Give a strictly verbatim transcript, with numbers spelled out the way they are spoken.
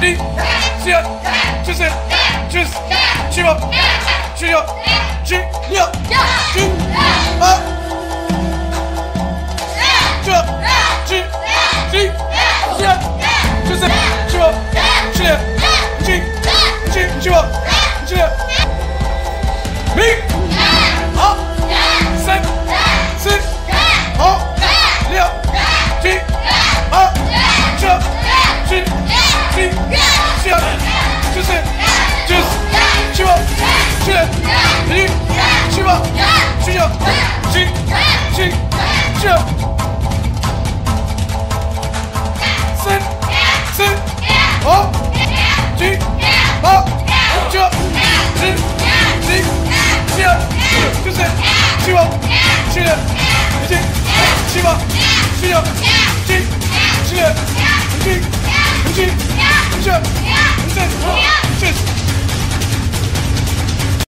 零，十二，十三，十四，十五，十六，十六，十八，十九，十，十一，十二，十三，十五，十六，十七，十八，十九，零，好，三，四，五，六，七，八，九，十，十一，十二，十三，十四，十五，十六，十七，十八，十九，十，十，十二，三，四，五，七，八，九，十，十一，十二，十三，十五，十六，十七，十八，十九，十，十六，十